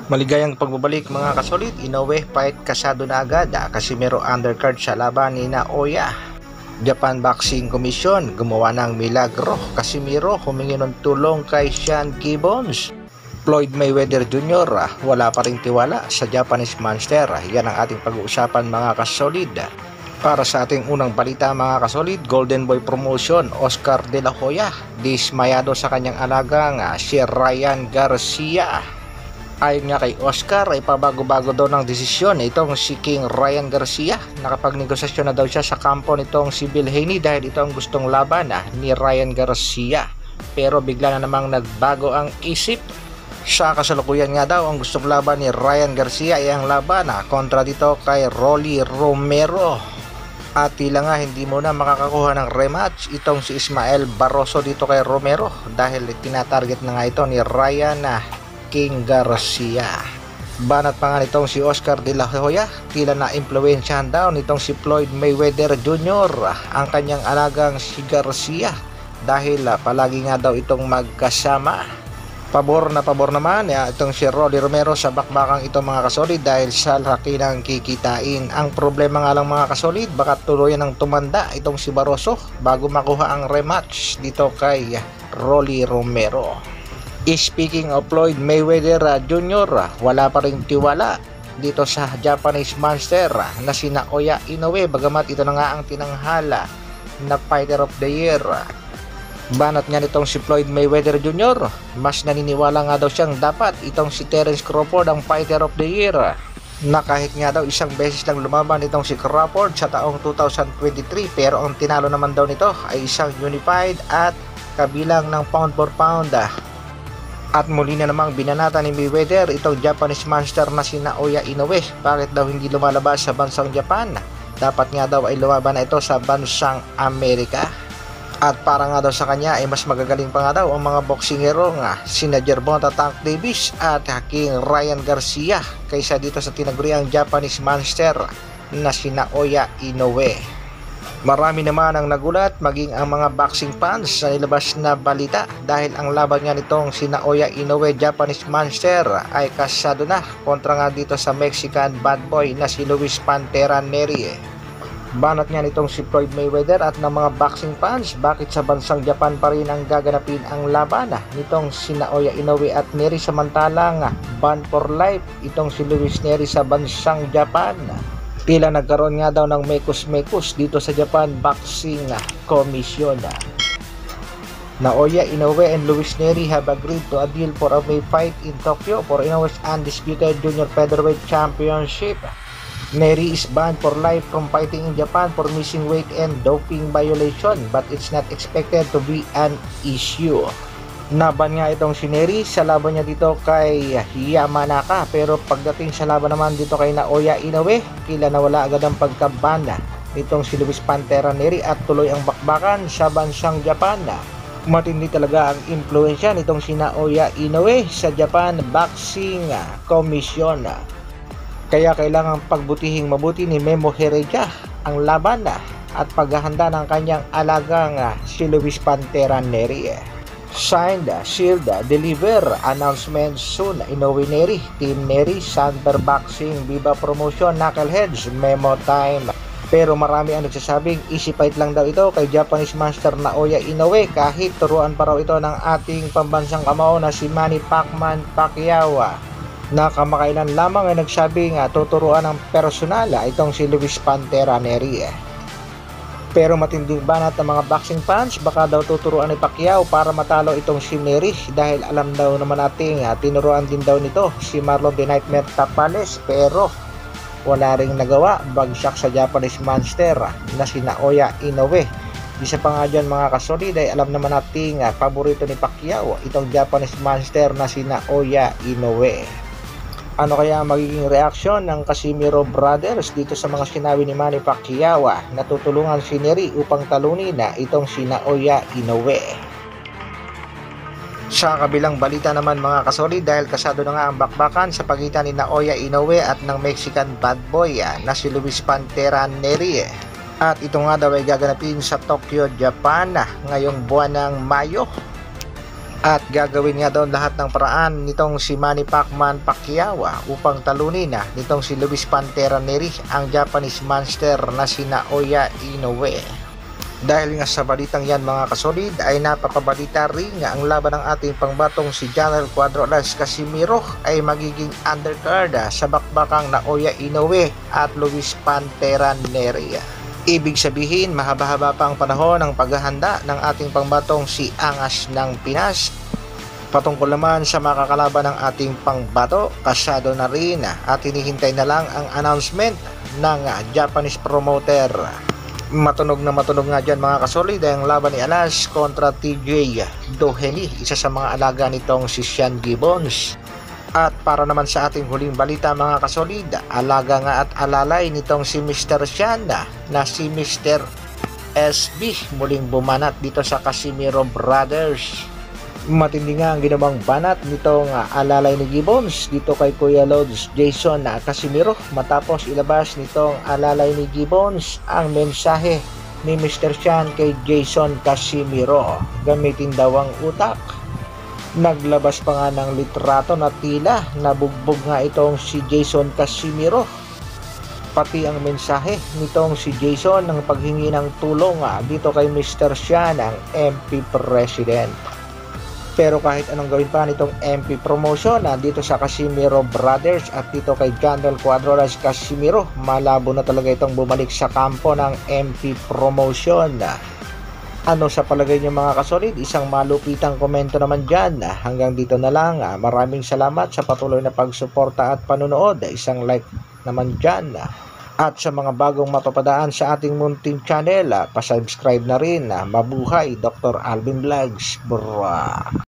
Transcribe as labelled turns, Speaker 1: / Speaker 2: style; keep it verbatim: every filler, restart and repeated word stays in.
Speaker 1: Maligayang pagbabalik mga kasolid. Inoue fight kasado na agad. Casimero undercard sa laban ni Naoya. Japan Boxing Commission gumawa ng milagro. Casimero humingi ng tulong kay Sean Gibbons. Floyd Mayweather Junior wala pa ring tiwala sa Japanese Monster. Yan ang ating pag-uusapan mga kasolid. Para sa ating unang balita mga kasolid, Golden Boy Promotion, Oscar De La Hoya dismayado sa kanyang alagang si Ryan Garcia. Ayon nga kay Oscar ay pabago-bago daw ng desisyon itong si King Ryan Garcia. Nakapagnegosasyon na daw siya sa kampo nitong si Bill Haney dahil ito ang gustong laban ah, ni Ryan Garcia. Pero bigla na namang nagbago ang isip. Sa kasalukuyan nga daw ang gustong laban ni Ryan Garcia ay ang laban ah, kontra dito kay Rolly Romero. At tila nga hindi mo na makakakuha ng rematch itong si Ismael Barroso dito kay Romero dahil tinatarget na nga ito ni Ryan ah, King Garcia. Banat pa nga nitong si Oscar De La Hoya, tila na impluwensyahan daw nitong si Floyd Mayweather Junior ang kanyang alagang si Garcia dahil uh, palagi nga daw itong magkasama. Pabor na pabor naman ya, itong si Rolly Romero sa bakbakang ito mga kasolid dahil sa laki ng kikitain. Ang problema nga lang mga kasolid, baka tuluyan ng tumanda itong si Barroso bago makuha ang rematch dito kay Rolly Romero. Speaking of Floyd Mayweather Junior, wala pa ring tiwala dito sa Japanese Monster na si Naoya Inoue bagamat ito na nga ang tinanghala na Fighter of the Year. Banat nga nitong si Floyd Mayweather Junior, mas naniniwala nga daw siyang dapat itong si Terence Crawford ang Fighter of the Year na kahit nga daw isang beses lang lumaban itong si Crawford sa taong two thousand twenty-three pero ang tinalo naman daw nito ay isang unified at kabilang ng pound for pound. At muli na namang binanata ni Mayweather itong Japanese Monster na si Naoya Inoue. Bakit daw hindi lumalabas sa bansang Japan? Dapat nga daw ay lumaban na ito sa bansang Amerika. At para nga daw sa kanya ay mas magagaling pa nga daw ang mga boksingero nga sina Gervonta Tank Davis at King Ryan Garcia kaysa dito sa tinaguriang Japanese Monster na si Naoya Inoue. Marami naman ang nagulat maging ang mga boxing fans sa nilabas na balita dahil ang laban nga nitong si Naoya Inoue Japanese Monster ay kasado na kontra nga dito sa Mexican bad boy na si Luis Pantera Nery. Banat nga nitong si Floyd Mayweather at ng mga boxing fans bakit sa bansang Japan pa rin ang gaganapin ang laban nitong si Naoya Inoue at Nery samantalang ban for life itong si Luis Nery sa bansang Japan. Tila nagkaroon nga daw ng mekos-mekos dito sa Japan Boxing Commission. Naoya Inoue and Luis Nery have agreed to a deal for a May fight in Tokyo for Inoue's undisputed junior featherweight championship. Nery is banned for life from fighting in Japan for missing weight and doping violation but it's not expected to be an issue. Naban nga itong si Nery sa laban niya dito kay Yamanaka pero pagdating sa laban naman dito kay Naoya Inoue, kila nawala agad ang pagkabanda nitong si Luis Pantera Nery at tuloy ang bakbakan sa bansang Japan. Matindi talaga ang impluensya nitong si Naoya Inoue sa Japan Boxing Commission. Kaya kailangang pagbutihing mabuti ni Memo Heredia ang laban at paghahanda ng kanyang alagang si Luis Pantera Nery. Signed, sealed, deliver, announcement soon. Inoue Nery, Team Nery, Sander Boxing, Viva Promotion, Knuckleheads, Memo time. Pero marami ang nagsasabing easy fight lang daw ito kay Japanese Monster Naoya Inoue kahit turuan pa raw ito ng ating pambansang kamao na si Manny Pacman Pacquiao na kamakailan lamang ay nagsabing uh, tuturuan ng personal uh, itong si Luis Pantera Nery. Pero matinding banat ng mga boxing fans baka daw tuturuan ni Pacquiao para matalo itong si Nery dahil alam daw naman natin uh, tinuruan din daw nito si Marlon The Nightmare Tapales pero wala ring nagawa bagsak sa Japanese Monster uh, na si Naoya Inoue. Isa pa nga dyan mga kasolid ay alam naman natin uh, paborito ni Pacquiao itong Japanese Monster na si Naoya Inoue. Ano kaya ang magiging reaksyon ng Casimero Brothers dito sa mga sinabi ni Manny Pacquiao na tutulungan si Nery upang talunin na itong si Naoya Inoue? Sa kabilang balita naman mga kasolid dahil kasado na nga ang bakbakan sa pagitan ni Naoya Inoue at ng Mexican bad boy na si Luis Pantera Nery. At ito nga daw ay gaganapin sa Tokyo, Japan ngayong buwan ng Mayo. At gagawin nga doon lahat ng paraan nitong si Manny Pacman Pacquiao upang talunin na nitong si Luis Pantera Neri ang Japanese monster na si Naoya Inoue. Dahil nga sa balitang yan mga kasolid ay napapabalita rin nga ang laban ng ating pangbatong si Janel Cuadro Alas Casimiro ay magiging undercard sa bakbakang Naoya Inoue at Luis Pantera Neri. Ibig sabihin, mahaba-haba pa ang panahon ng paghahanda ng ating pangbatong si Angas ng Pinas. Patungkol naman sa makakalaban ng ating pangbato, kasado na rin at hinihintay na lang ang announcement ng Japanese promoter. Matunog na matunog nga dyan mga kasolid ang laban ni Alas kontra T J Doheny, isa sa mga alaga nitong si Sean Gibbons. At para naman sa ating huling balita mga kasolid, alaga nga at alalay nitong si Mister Sean na si Mister S B muling bumanat dito sa Casimiro Brothers. Matindi nga ang ginawang banat nitong alalay ni Gibbons dito kay Kuya Lods Jason na Casimiro matapos ilabas nitong alalay ni Gibbons ang mensahe ni Mister Sean kay Jason Casimiro gamitin daw ang utak. Naglabas pa nga ng litrato na tila nabugbog nga itong si Jason Casimiro. Pati ang mensahe nitong si Jason ng paghingi ng tulong nga dito kay Mister Sean ang M P President. Pero kahit anong gawin pa nitong M P promotion na dito sa Casimiro Brothers at dito kay Janel Cuadro Alas Casimiro, malabo na talaga itong bumalik sa kampo ng M P promotion. Ano sa palagay niyo mga kasolid? Isang malupitang komento naman dyan. Hanggang dito na lang. Maraming salamat sa patuloy na pagsuporta at panunood. Isang like naman dyan. At sa mga bagong mapapadaan sa ating munting channel, pasubscribe na rin. Mabuhay Doctor Alvin Vlogs. Bra.